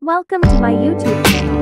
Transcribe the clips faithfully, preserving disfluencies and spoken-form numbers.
Welcome to my YouTube channel.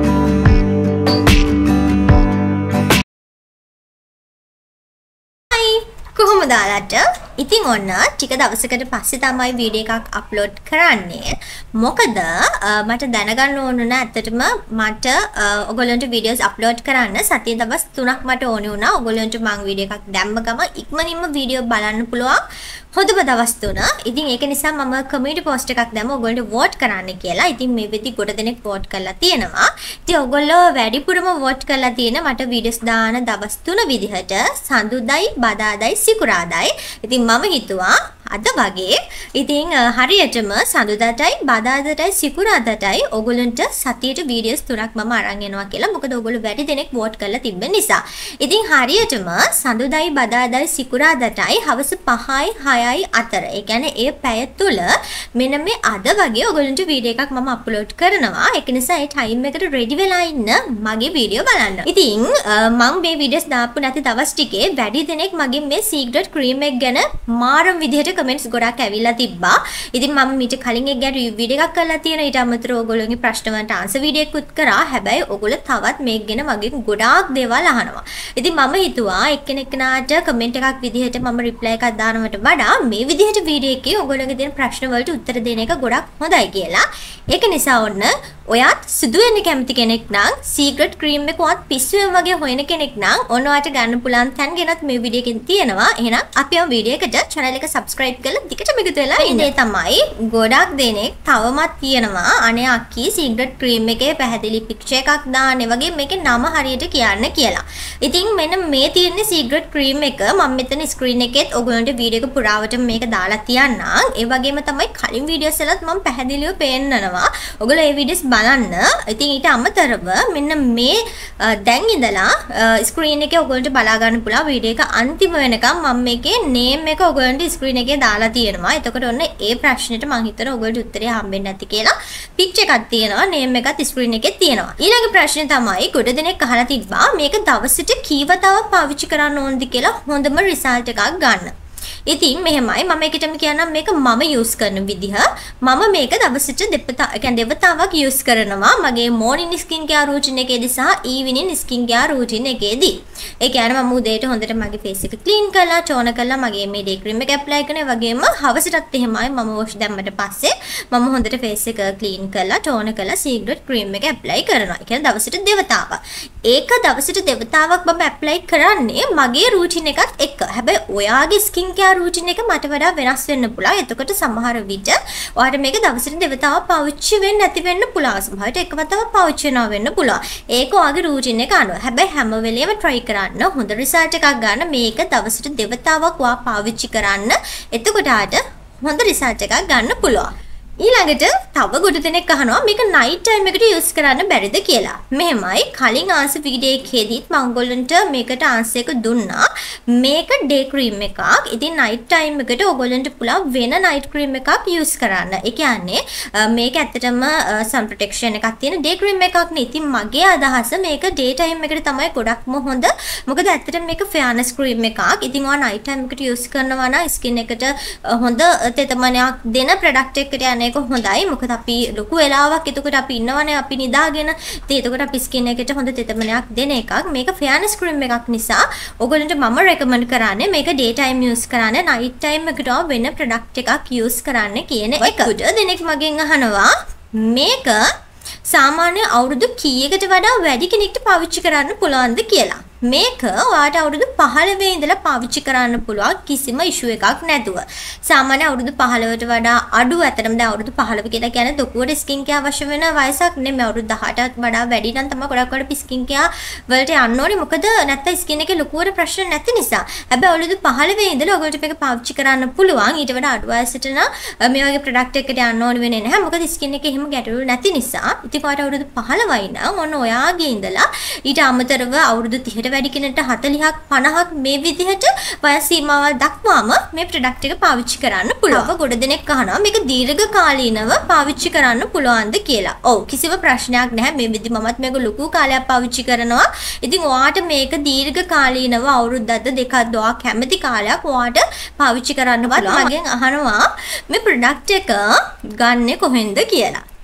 Hi, කොහොමද ඔයාලට? ඉතින් ඔන්න ටික දවසකට පස්සේ තමයි වීඩියෝ එකක් අප්ලෝඩ් කරන්නේ. මොකද මට දැනගන්න ඕන න ඇත්තටම මට ඔයගොල්ලන්ට වීඩියෝස් අප්ලෝඩ් කරන්න සතිය දවස් තුනක් මට ඕනේ වුණා. ඔයගොල්ලන්ට මම වීඩියෝ එකක් දැම්ම ගම ඉක්මනින්ම වීඩියෝ බලන්න පුළුවන්. හොඳම දවස් තුන. ඉතින් ඒක නිසා මම කමියුනිටි පෝස්ට් එකක් දැම්ම ඔයගොල්ලන්ට වෝට් කරන්න කියලා. ඉතින් මේ වෙද්දි ගොඩ දෙනෙක් වෝට් කරලා තියෙනවා. ඉතින් ඔයගොල්ලෝ වැඩිපුරම වෝට් කරලා තියෙන මට වීඩියෝස් දාන දවස් තුන විදිහට සඳුදායි, බදාදායි, සිකුරාදායි. ඉතින් මම හිතුවා අද වගේ ඉතින් හරියටම සඳුදාටයි, බදාදාටයි, සිකුරාදාටයි ඔයගොල්ලන්ට සතියට වීඩියෝස් තුනක් මම අරන් එනවා කියලා. මොකද ඔයගොල්ලෝ වැඩි දෙනෙක් වෝට් කරලා තිබ්බ නිසා. ඉතින් හරියටම සඳුදායි, බදාදායි, සිකුරාදාටයි හවස පහයි හයයි අතර. ඒ කියන්නේ ඒ පැය තුල මෙන්න මේ අද වගේ ඔයගොල්ලන්ට වීඩියෝ එකක් මම අප්ලෝඩ් කරනවා. ඒක නිසා ඒ ටයිම් එකට රෙඩි වෙලා ඉන්න මගේ වීඩියෝ බලන්න. ඉතින් මම මේ වීඩියෝස් දාපු නැති දවස් ටිකේ වැඩි දෙනෙක් මගෙන් මේ සීක්‍රට් ක්‍රීම් එක ගැන මාරම් විදිහට කමෙන්ට්ස් ගොඩක් ඇවිල්ලා තිබ්බා. ඉතින් මම මීට කලින් එක ගැන වීඩියෝ එකක් කරලා තියෙනවා. ඊට අමතරව ඔයගොල්ලෝගේ ප්‍රශ්න වලට ආන්සර් වීඩියෝ එකකුත් කරා. හැබැයි ඔයගොල්ලෝ තවත් මේක ගැන මගෙන් ගොඩාක් දේවල් අහනවා. ඉතින් මම හිතුවා එක්කෙනෙක්නාට කමෙන්ට් එකක් විදිහට මම රිප්ලයි එකක් දානවට වඩා මේ විදිහට වීඩියෝ එකේ ඔයගොල්ලෝගේ දෙන ප්‍රශ්න වලට උත්තර දෙන එක ගොඩක් හොඳයි කියලා. ඒක නිසා ඔන්න ඔයත් සුදු වෙන්න කැමති කෙනෙක් නම් සීක්‍රට් ක්‍රීම් එක වත් පිස්සුවෙන් වගේ හොයන කෙනෙක් නම් ඔන්න ඔයාලට ගන්න පුළුවන් තැන් ගැනත් මේ වීඩියෝ එකෙන් තියෙනවා. එහෙනම් අපි යමු වීඩියෝ එකට. channel එක subscribe කරලා දිගටම එකතු වෙලා ඉන්න. ඒ තමයි ගොඩක් දෙනෙක් තවමත් කියනවා අනේ අක්කී සීක්‍රට් ක්‍රීම් එකේ පැහැදිලි පික්චර් එකක් දාන්න වගේ මේකේ නම හරියට කියන්න කියලා. ඉතින් මෙන්න මේ තියෙන සීක්‍රට් ක්‍රීම් එක මම මෙතන ස්ක්‍රීන් එකෙත් ඔයගොල්ලන්ට වීඩියෝ එක පුරාවටම මේක දාලා තියන්නම්. ඒ වගේම තමයි කලින් වීඩියෝස් වලත් මම පැහැදිලිව පෙන්නනවා. ඔයගොල්ලෝ මේ වීඩියෝස් බලන්න. ඉතින් ඊට අමතරව මෙන්න මේ දැන් ඉඳලා ස්ක්‍රීන් එකේ ඔයගොල්ලන්ට බලා ගන්න පුළුවන් වීඩියෝ එක අන්තිම වෙනකම් මම මේකේ නේම් එක ඔයගොල්ලන්ට ස්ක්‍රීන් එකේ දාලා තියෙනවා. එතකොට ඔන්න ඒ ප්‍රශ්නෙට මම හිතනවා ඔයගොල්ලන්ට උත්තරේ හම්බෙන්නේ නැති කියලා. පික්චර් එකක් තියෙනවා, නේම් එකත් ස්ක්‍රීන් එකේ තියෙනවා. ඊළඟ ප්‍රශ්නේ තමයි ගොඩ දෙනෙක් අහලා තිබ්බා මේක දවසට කී වතාවක් පාවිච්චි කරන්න ඕනද කියලා හොඳම රිසල්ට් එකක් ගන්න. ඉතින් මෙහෙමයි මම එකටම කියන්නම් මේක මම යූස් කරන විදිහ. මම මේක දවසට දෙපතා කියන්නේ දෙවතාවක් යූස් කරනවා මගේ මෝර්නින් ස්කින් කෙයාර් රූටින් එකේදී සහ ඊවිනින් ස්කින් කෙයාර් රූටින් එකේදී. ඒ කියන්නේ මම උදේට හොඳට මගේ ෆේස් එක ක්ලීන් කරලා, ටෝනර් කරලා මගේ මේ ඩේ ක්‍රීම් එක ඇප්ලයි කරනවා. වගේම හවසටත් එහෙමයි මම වොෂ් දැම්මට පස්සේ මම හොඳට ෆේස් එක ක්ලීන් කරලා, ටෝනර් කරලා සීක්‍රට් ක්‍රීම් එක ඇප්ලයි කරනවා. ඒ කියන්නේ දවසට දෙවතාවක්. ඒක දවසට දෙවතාවක් මම ඇප්ලයි කරන්නේ මගේ රූටින් එකත් එක්ක. හැබැයි ඔයාගේ ස්කින් කෙයාර් රූටින් එක මට වඩා වෙනස් වෙන්න පුළුවන්. එතකොට සමහර විට ඔයාලට මේක දවසට දෙවතාවක් පාවිච්චි වෙන්න නැති වෙන්න පුළුවන්. සමහරවිට එක වතාවක් පාවිච්චි වෙනවා වෙන්න පුළුවන්. ඒක ඔයාගේ රූටින් එක අනුව. හැබැයි හැම වෙලේම try කරන්න හොඳ රිසල්ට් එකක් ගන්න මේක දවසට දෙවතාවක් ඔයා පාවිච්චි කරන්න. එතකොට ආට හොඳ රිසල්ට් එකක් ගන්න පුළුවන්. ඊළඟට තව ගොඩ දෙනෙක් අහනවා මේක නයිට් ටයිම් එකට යූස් කරන්න බැරිද කියලා. මෙහෙමයි කලින් ආන්සර් වීඩියෝ එකේදීත් මම ඔයගොල්ලන්ට මේකට ආන්සර් එක දුන්නා. මේක ඩේ ක්‍රීම් එකක්. ඉතින් නයිට් ටයිම් එකට ඔයගොල්ලන්ට පුළුවන් වෙන නයිට් ක්‍රීම් එකක් යූස් කරන්න. ඒ කියන්නේ මේක ඇත්තටම සන් ප්‍රොටෙක්ෂන් එකක් තියෙන ඩේ ක්‍රීම් එකක් නේ. ඉතින් මගේ අදහස මේක ඩේ ටයිම් එකට තමයි ගොඩක්ම හොඳ. මොකද ඇත්තටම මේක ෆෙයානස් ක්‍රීම් එකක්. ඉතින් ඔයා නයිට් ටයිම් එකට යූස් කරනවා නම් ස්කින් එකට හොඳ තෙතමනයක් දෙන ප්‍රොඩක්ට් එකකට යන ඒක හොඳයි. මොකද අපි ලොකු වෙලාවක් එතකොට අපි ඉන්නවනේ අපි නිදාගෙන. ඉතින් එතකොට අපි ස්කින් එකට හොඳ තෙතමනයක් දෙන එකක්. මේක ෆෙයානස් ක්‍රීම් එකක් නිසා ඔයගොල්ලන්ට මම රෙකමන්ඩ් කරන්නේ මේක ඩේ ටයිම් යූස් කරන්න, නයිට් ටයිම් එකට වෙන ප්‍රොඩක්ට් එකක් යූස් කරන්න කියන එක. ගොඩ දෙනෙක් මගෙන් අහනවා මේක සාමාන්‍ය අවුරුදු කීයකට වඩා වැඩි කෙනෙක්ට පාවිච්චි කරන්න පුළුවන්ද කියලා. මේක ඔයාට අවුරුදු පහළොව ඉඳලා පාවිච්චි කරන්න පුළුවන් කිසිම ඉෂුව එකක් නැතුව. සාමාන්‍ය අවුරුදු පහළොවට වඩා අඩු අතරම දැන් අවුරුදු පහළොව කියලා කියන්නේ ලොකුවට ස්කින් කෙයාර් අවශ්‍ය වෙන වයසක් නෙමෙයි. අවුරුදු දහඅටට වඩා වැඩි නම් තමයි ගොඩක් වෙලාවට ස්කින් කෙයාර් වලට යන්න ඕනේ. මොකද නැත්නම් ස්කින් එකේ ලොකුවට ප්‍රශ්න නැති නිසා. හැබැයි අවුරුදු පහළොව ඉඳලා ඔයගොල්ලෝ මේක පාවිච්චි කරන්න පුළුවන්. ඊට වඩා අඩු වයසට නම් මේ වගේ ප්‍රොඩක්ට් එකකට යන්න ඕනේ වෙන්නේ නැහැ. මොකද ස්කින් එකේ එහෙම ගැටලු නැති නිසා. ඉතින් ඔයාට අවුරුදු පහළොවයි නම් ඔන්න ඔයාගේ ඉඳලා ඊට අමතරව අවුරුදු තිහට වැඩි කෙනෙක්ට හතළිහක් පනහක් මේ විදිහට වයස් සීමාවල් දක්වාම මේ ප්‍රොඩක්ට් එක පාවිච්චි කරන්න පුළුවන්. ගොඩ දෙනෙක් අහනවා මේක දීර්ඝ කාලීනව පාවිච්චි කරන්න පුළුවන්ද කියලා. ඔව් කිසිම ප්‍රශ්නයක් නැහැ. මේ විදි මමත් මේක ලොකු කාලයක් පාවිච්චි කරනවා. ඉතින් ඔයාට මේක දීර්ඝ කාලීනව අවුරුද්දක්ද දෙකක්ද ඔයා කැමති කාලයක් ඔයාට පාවිච්චි කරන්න පුළුවන්. මගෙන් අහනවා මේ ප්‍රොඩක්ට් එක ගන්නෙ කොහෙන්ද කියලා.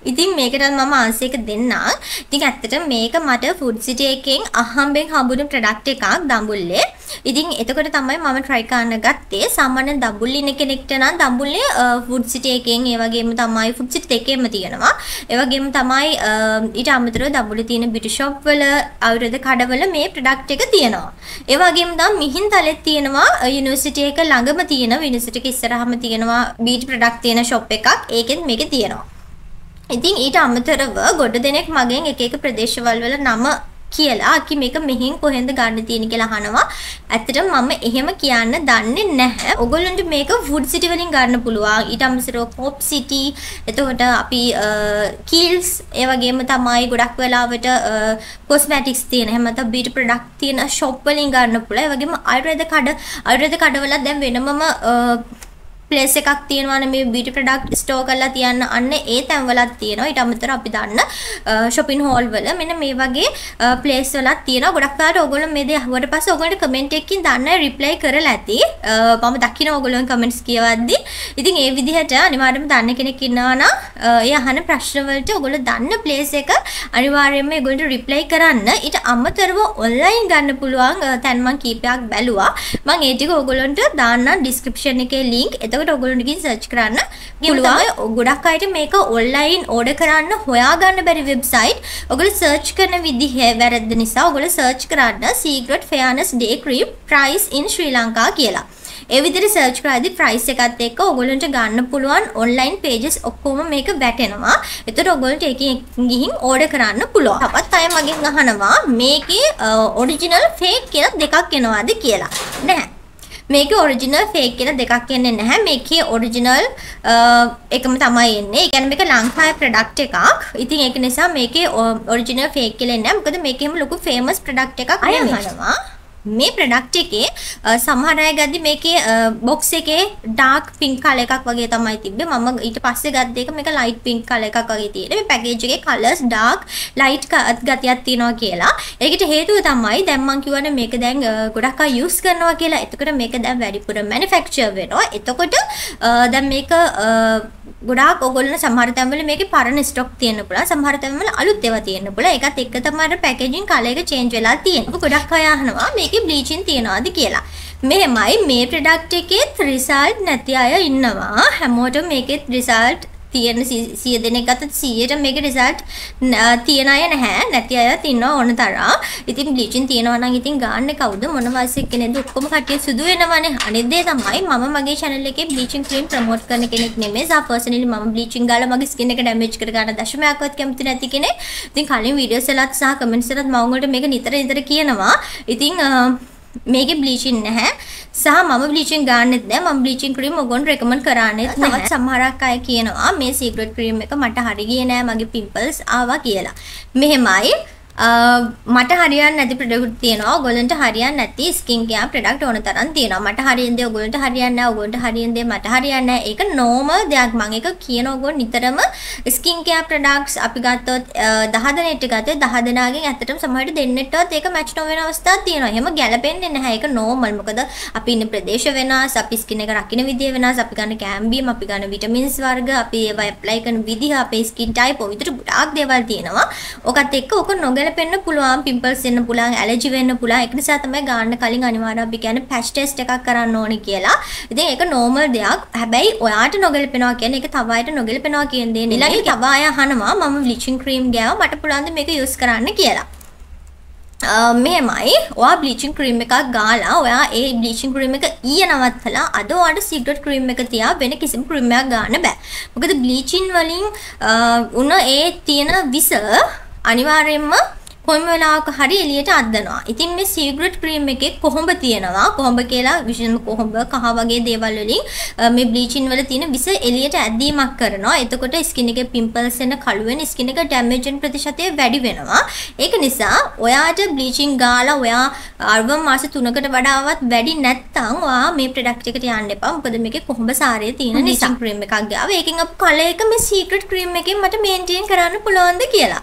ඉතින් මේකට මම ආන්සර් එක දෙන්නම්. ඉතින් ඇත්තටම මේක මට ෆුඩ් සිටි එකෙන් අහම්බෙන් හම්බුණු ප්‍රොඩක්ට් එකක් දඹුල්ලේ. ඉතින් එතකොට තමයි මම try කරන්න ගත්තේ. සාමාන්‍යයෙන් දඹුල්ලේ ඉන්න කෙනෙක්ට නම් දඹුල්ලේ ෆුඩ් සිටි එකෙන් ඒ වගේම තමයි ෆුඩ් සිටි දෙකේම තියෙනවා. ඒ වගේම තමයි ඊට අමතරව දඹුල්ලේ තියෙන බියුටි ෂොප් වල ආයුර්වේද කඩවල මේ ප්‍රොඩක්ට් එක තියෙනවා. ඒ වගේම තමයි මිහින්තලෙත් තියෙනවා යුනිවර්සිටි එක ළඟම තියෙන යුනිවර්සිටි එක ඉස්සරහම තියෙනවා බීටි ප්‍රොඩක්ට් තියෙන ෂොප් එකක්. ඒකෙත් මේකේ තියෙනවා. ඉතින් ඊට අමතරව ගොඩ දෙනෙක් මගෙන් එක එක ප්‍රදේශවල වල නම කියලා අකි මේක මෙහෙන් කොහෙන්ද ගන්න තියෙන්නේ කියලා අහනවා. ඇත්තටම මම එහෙම කියන්න දන්නේ නැහැ. ඔයගොල්ලන්ට මේක ෆුඩ් සිටි වලින් ගන්න පුළුවන්. ඊට අමතරව පොප් සිටි, එතකොට අපි කීල්ස්, ඒ වගේම තමයි ගොඩක් වෙලාවට කොස්මැටික්ස් තියෙන, එහෙම නැත්නම් බියුටි ප්‍රොඩක්ට් තියෙන ෂොප් වලින් ගන්න පුළුවන්. ඒ වගේම ආයුර්වේද කඩ ආයුර්වේද කඩවල දැන් වෙනමම ප්ලේස් එකක් තියෙනවානේ මේ බියුටි ප්‍රොඩක්ට් ස්ටෝර් කරලා තියන්න. අන්න ඒ තැන් වලත් තියෙනවා. ඊට අමතරව අපි දන්න shopping hall වල මෙන්න මේ වගේ ප්ලේස් වලත් තියෙනවා. ගොඩක් අයට ඕගොල්ලෝ මේ දේ අහුවට පස්සේ ඕගොල්ලන්ට කමෙන්ට් එකකින් දාන්න රිප්ලයි කරලා ඇති. මම දකින්න ඕගොල්ලෝන් කමෙන්ට්ස් කියවද්දි. ඉතින් ඒ විදිහට අනිවාර්යයෙන්ම දන්න කෙනෙක් ඉන්නවා නම් ඒ අහන ප්‍රශ්න වලට ඕගොල්ලෝ දන්න ප්ලේස් එක අනිවාර්යයෙන්ම ඒගොල්ලන්ට රිප්ලයි කරන්න. ඊට අමතරව ඔන්ලයින් ගන්න පුළුවන් තැන් මම කීපයක් බැලුවා. මම ඒ ටික ඕගොල්ලන්ට දාන්නම් ඩිස්ක්‍රිප්ෂන් එකේ link. ඔයගොල්ලෝ ගිහින් සර්ච් කරන්න පුළුවන්. ගොඩක් අයට මේක ඔන්ලයින් ඕඩර් කරන්න හොයාගන්න බැරි වෙබ්සයිට්. ඔයගොල්ලෝ සර්ච් කරන විදිහ වැරද්ද නිසා ඔයගොල්ලෝ සර්ච් කරන්න Secret Fairness Day Cream Price in Sri Lanka කියලා. ඒ විදිහට සර්ච් කරද්දී price එකත් එක්ක ඔයගොල්ලන්ට ගන්න පුළුවන් ඔන්ලයින් pages ඔක්කොම මේක වැටෙනවා. ඒතර ඔයගොල්ලන්ට ඒකෙන් ගිහින් ඕඩර් කරන්න පුළුවන්. තවත් අය මගෙන් අහනවා මේකේ ඔරිජිනල් ෆේක් කියලා දෙකක් එනවාද කියලා. නැහැ. මේකේ ඔරිජිනල් ෆේක් කියලා දෙකක් එන්නේ නැහැ. මේකේ ඔරිජිනල් එකම තමයි එන්නේ. ඒ කියන්නේ මේක ලංකාවේ ප්‍රොඩක්ට් එකක්. ඉතින් ඒක නිසා මේකේ ඔරිජිනල් ෆේක් කියලා එන්නේ නැහැ. මොකද මේකේම ලොකු ෆේමස් ප්‍රොඩක්ට් එකක් නෙමෙයි. මේ ප්‍රොඩක්ට් එකේ සමහර අය ගද්දි මේකේ බොක්ස් එකේ ඩාර්ක් පින්ක් කලර් එකක් වගේ තමයි තිබ්බේ. මම ඊට පස්සේ ගත්ත එක මේක ලයිට් පින්ක් කලර් එකක් වගේ තියෙනවා. මේ පැකේජ් එකේ කලර්ස් ඩාර්ක් ලයිට් ගතියක් තියෙනවා කියලා. ඒකට හේතුව තමයි දැන් මම කියවනේ මේක දැන් ගොඩක් අය යූස් කරනවා කියලා. එතකොට මේක දැන් වැඩිපුර මැනුෆැක්චර් වෙනවා. එතකොට දැන් මේක ගොඩාක් ඔයගොල්ලෝ සමහර තැන්වල මේකේ පරණ ස්ටොක් තියෙන්න පුළුවන්. සමහර තැන්වල අලුත් ඒවා තියෙන්න පුළුවන්. ඒකත් එක්ක තමයි පැකේජින් කලර් එක චේන්ජ් වෙලා තියෙන්නේ. ගොඩක් අය අහනවා මේකේ බ්ලීචින් තියනවාද කියලා. මෙහෙමයි මේ ප්‍රොඩක්ට් එකේත් රිසල්ට් නැති අය ඉන්නවා. හැමෝටම මේකෙත් රිසල්ට් තියෙන සිය දෙනෙක් අතට සියයට මේක රිසල්ට් තියෙන අය නැහැ. නැති අයත් ඉන්නවා ඕන තරම්. ඉතින් බ්ලීචින් තියනවා නම් ඉතින් ගන්න කවුද මොන වයසේ කෙනෙක්ද ඔක්කොම කට්ටිය සුදු වෙනවනේ. අනිත් දේ තමයි මම මගේ channel එකේ බ්ලීචින් ක්‍රීම් ප්‍රොමෝට් කරන කෙනෙක් නෙමෙයි. සා පර්සනලි මම බ්ලීචින් ගාලා මගේ ස්කින් එක ඩැමේජ් කර ගන්න දශමයක්වත් කැමති නැති කෙනෙක්. ඉතින් කලින් වීඩියෝස් වලත් සහ කමෙන්ට්ස් වලත් මම උන්වලට මේක නිතර නිතර කියනවා. ඉතින් මේකේ බ්ලීචින් නැහැ. සහ මම බ්ලීචින් ගන්නෙත් නැහැ. මම බ්ලීචින් ක්‍රීම් ඔයගොල්ලන්ට රෙකමන්ඩ් කරන්නේත් නැහැ. සමහරක් අය කියනවා මේ Secret ක්‍රීම් එක මට හරි ගියේ නැහැ. මගේ පිම්පල්ස් ආවා කියලා. මෙහෙමයි මට හරියන්නේ නැති ප්‍රොඩක්ට් තියෙනවා. ඔයගොල්ලන්ට හරියන්නේ නැති ස්කින් කෙයාර් ප්‍රොඩක්ට් ඕන තරම් තියෙනවා. මට හරියන දේ ඔයගොල්ලන්ට හරියන්නේ නැහැ. ඔයගොල්ලන්ට හරියන දේ මට හරියන්නේ නැහැ. ඒක නෝමල් දෙයක්. මම ඒක කියන ඔයගොල්ලෝ නිතරම ස්කින් කෙයාර් ප්‍රොඩක්ට්ස් අපි ගත්තොත් දහ දෙනෙක්ට ගත්තොත් දහ දෙනාගෙන් ඇත්තටම සමහරවිට දෙන්නෙක්ටවත් ඒක මැච් නොවන අවස්ථා තියෙනවා. එහෙම ගැලපෙන්නේ නැහැ. ඒක නෝමල්. මොකද අපි ඉන්න ප්‍රදේශ වෙනස්, අපි ස්කින් එක රකින්න විදිය වෙනස්, අපි ගන්න කැම්බියම්, අපි ගන්න විටමින්ස් වර්ග, අපි ඒවා ඇප්ලයි කරන විදිහ, අපේ ස්කින් ටයිප් ඔය විදිහට ගොඩාක් දේවල් තියෙනවා. ඔකත් එක්ක ඔක නොගැලපෙන්න පුළුවන්. පිම්පල්ස් එන්න පුළුවන්, ඇලර්ජි වෙන්න පුළුවන්. ඒක නිසා තමයි ගන්න කලින් අනිවාර්යයෙන් අපි කියන්නේ පැච් ටෙස්ට් එකක් කරන්න ඕනේ කියලා. ඉතින් ඒක නෝමල් දෙයක්. හැබැයි ඔයාට නොගැලපෙනවා කියන්නේ ඒක තව අයට නොගැලපෙනවා කියන දේ නෙවෙයි. ඊළඟට තව අය අහනවා මම බ්ලීචින් ක්‍රීම් ගෑවා මට පුළුවන් ද මේක යූස් කරන්න කියලා. මෙහෙමයි ඔයා බ්ලීචින් ක්‍රීම් එකක් ගාලා ඔයා ඒ බ්ලීචින් ක්‍රීම් එක ඊයේ නවත්තලා අද ඔයාට සීක්‍රට් ක්‍රීම් එක තියා වෙන කිසිම ක්‍රීම් එකක් ගන්න බෑ. මොකද බ්ලීචින් වලින් උන ඒ තියෙන විස අනිවාර්යයෙන්ම කොයිම වෙලාවක හරි එළියට අද්දනවා. ඉතින් මේ සීක්‍රට් ක්‍රීම් එකේ කොහොඹ තියෙනවා. කොහොඹ කියලා විශේෂම කොහොඹ කහ වගේ දේවල් වලින් මේ බ්ලීචින් වල තියෙන විස එළියට ඇද්දීමක් කරනවා. එතකොට ස්කින් එකේ පිම්පල්ස් එන කළු වෙන ස්කින් එක ඩැමේජ් වෙන ප්‍රතිශතය වැඩි වෙනවා. ඒක නිසා ඔයාට බ්ලීචින් ගාලා ඔයා අරවම් මාස තුනකට වඩාවත් වැඩි නැත්නම් ඔයා මේ ප්‍රොඩක්ට් එකට යන්න එපා. මොකද මේකේ කොහොඹ සාරය තියෙන නිසා ක්‍රීම් එකක් ගාව. ඒකෙන් අප කලර් එක මේ සීක්‍රට් ක්‍රීම් එකෙන් මට මේන්ටේන් කරන්න පුළුවන්ද කියලා.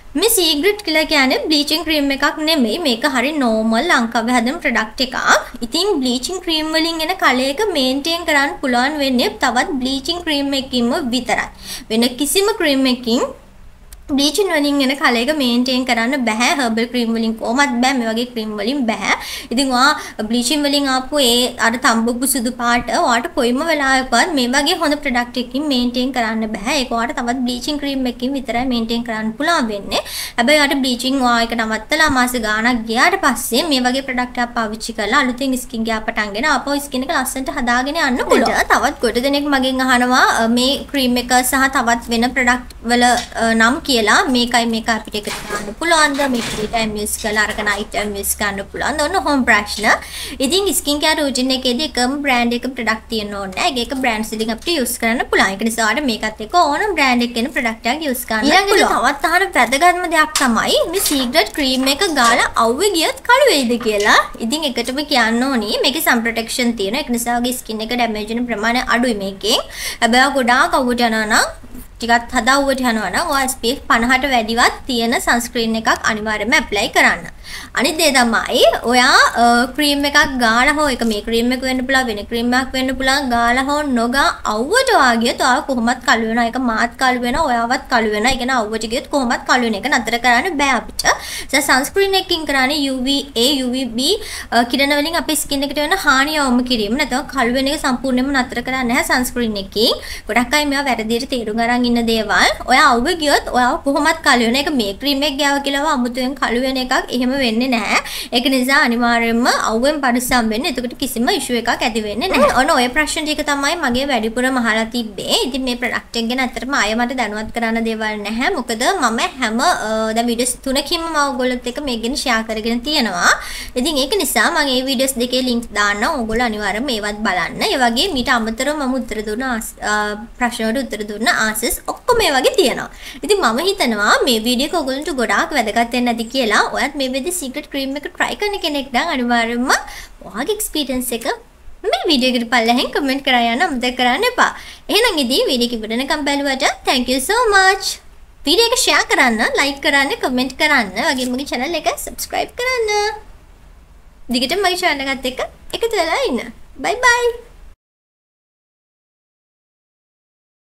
මේ සීග්‍රට් කියලා කියන්නේ බ්ලීචින් ක්‍රීම් එකක් නෙමෙයි. මේක හරි normal ලංකාවේ හදන ප්‍රොඩක්ට් එකක්. ඉතින් බ්ලීචින් ක්‍රීම් වලින් එන කලයක මේන්ටේන් කරන්න පුළුවන් වෙන්නේ තවත් බ්ලීචින් ක්‍රීම් එකකින්ම විතරයි. වෙන කිසිම ක්‍රීම් එකකින් බ්ලීචින් වලින් එන කලයක මේන්ටේන් කරන්න බෑ. හර්බල් ක්‍රීම් වලින් කොහොමත් බෑ. මේ වගේ ක්‍රීම් වලින් බෑ. ඉතින් ඔයා බ්ලීචින් වලින් ආපු ඒ අර තඹුපු සුදු පාට ඔයාට කොයිම වෙලාවකවත් මේ වගේ හොඳ ප්‍රොඩක්ට් එකකින් මේන්ටේන් කරන්න බෑ. ඒක ඔයාට තවත් බ්ලීචින් ක්‍රීම් එකකින් විතරයි මේන්ටේන් කරන්න පුළුවන් වෙන්නේ. හැබැයි ඔයාට බ්ලීචින් ඔයා එක නවත්තලා මාස ගාණක් ගියාට පස්සේ මේ වගේ ප්‍රොඩක්ට් එකක් පාවිච්චි කරලා අලුතෙන් ස්කින් කෙයාර් පටන්ගෙන ආපහු ස්කින් එක ලස්සනට හදාගෙන යන්න පුළුවන්. තවත් කොට දෙනෙක් මගෙන් අහනවා මේ ක්‍රීම් එක සහ තවත් වෙන ප්‍රොඩක්ට් වල නම් කියලා මේකයි මේක අපිට එකට ගන්න පුළුවන්ද මේක ඩේ ටයිම් යූස් කරලා අරක නයිට් ටයිම් යූස් කරන්න පුළුවන්ද ඔන්න හෝම් ප්‍රශ්න. ඉතින් ස්කින් කෙයාර් රූටින් එකේදී එකම බ්‍රෑන්ඩ් එක ප්‍රොඩක්ට් තියෙන්න ඕනේ නැහැ. ඒක එක බ්‍රෑන්ඩ්ස් වලින් අපිට යූස් කරන්න පුළුවන්. ඒක නිසා ඔයාලට මේකත් එක්ක ඕනම බ්‍රෑන්ඩ් එකකින් ප්‍රොඩක්ට් එකක් යූස් කරන්න පුළුවන්. ඊළඟට තවත් අහන වැදගත්ම දෙයක් තමයි මේ සීක්‍රට් ක්‍රීම් එක ගාලා අවුවේ ගියත් කළු වෙයිද කියලා. ඉතින් එකටම කියන්න ඕනි මේකේ සම් ප්‍රොටෙක්ෂන් තියෙනවා. ඒක නිසා ඔයගේ ස්කින් එක ඩැමේජ් වෙන ප්‍රමාණය අඩුයි මේකෙන්. හැබැයි ගොඩාක් අවුවට යනවා නම් ටිකක් හදාවුවට යනවා නම් ඔයා S P F පනහට වැඩිවත් තියෙන සන්ස්ක්‍රීන් එකක් අනිවාර්යයෙන්ම ඇප්ලයි කරන්න. අනිත් දේ තමයි ඔයා ක්‍රීම් එකක් ගාලා හෝ එක මේ ක්‍රීම් එක වෙන්න පුළුවන් වෙන ක්‍රීම් එකක් වෙන්න පුළුවන් ගාලා හෝ නොගා අවුවට වාගියත් ඔයා කොහොමත් කළු වෙනවා. ඒක මාත් කළු වෙනවා ඔයාවත් කළු වෙනවා. ඒ කියන්නේ අවුවට ගියත් කොහොමත් කළු වෙන එක නතර කරන්න බෑ අපිට. ඒ සන්ස්ක්‍රීන් එකකින් කරන්නේ U V A U V B කිරණ වලින් අපේ ස්කින් එකට වෙන හානිය වම කිරීම. නැත්නම් කළු වෙන එක සම්පූර්ණයෙන්ම නතර කරන්නේ නැහැ සන්ස්ක්‍රීන් එකකින්. ගොඩක් අය මේවා වැරදියට තේරුම් අරන් ඉන්න දේවල්. ඔයා අවුව ගියොත් ඔයා කොහොමත් කළු වෙන එක මේ ක්‍රීම් එක ගාව කියලා අමුතුවෙන් කළු වෙන එකක් එහෙම වෙන්නේ නැහැ. ඒක නිසා අනිවාර්යයෙන්ම අවුවෙන් පරිස්සම් වෙන්න. එතකොට කිසිම ඉෂුව එකක් ඇති වෙන්නේ නැහැ. ඔන්න ඔය ප්‍රශ්න ටික තමයි මගේ වැඩිපුරම අහලා තිබ්බේ. ඉතින් මේ ප්‍රොඩක්ට් එක ගැන අතරම ආයෙ මට දැනුවත් කරන්න දේවල් නැහැ. මොකද මම හැම දැන් වීඩියෝස් තුනකින්ම මම ඔයගොල්ලොත් එක්ක මේක ගැන ෂෙයා කරගෙන තියෙනවා. ඉතින් ඒක නිසා මම මේ වීඩියෝස් දෙකේ ලින්ක් දාන්නම්. ඔයගොල්ලෝ අනිවාර්යයෙන් මේවත් බලන්න. ඒ වගේ මීට අමතරව මම උත්තර දුන්න ප්‍රශ්න වලට උත්තර දුන්න ආන්සර්ස් ඔක්කොම මේ වගේ තියෙනවා. ඉතින් මම හිතනවා මේ වීඩියෝ එක ඔයගොල්ලන්ට ගොඩාක් වැදගත් වෙන්න ඇති කියලා. ඔයත් මේ වෙද්දි සීක්‍රට් ක්‍රීම් එක try කරන කෙනෙක් නම් අනිවාර්යයෙන්ම ඔයාගේ experience එක මේ වීඩියෝ එකට පල්ලෙහෙන් කමෙන්ට් කරලා යන්න අමතක කරන්න එපා. එහෙනම් ඉතින් වීඩියෝ එක ඉවරනකම් බලුවට thank you so much. Video එක share කරන්න, like කරන්න, comment කරන්න, වගේම මගේ channel එක subscribe කරන්න. දිගටම මගේ channel එකත් එක්ක එකතු වෙලා ඉන්න. bye bye.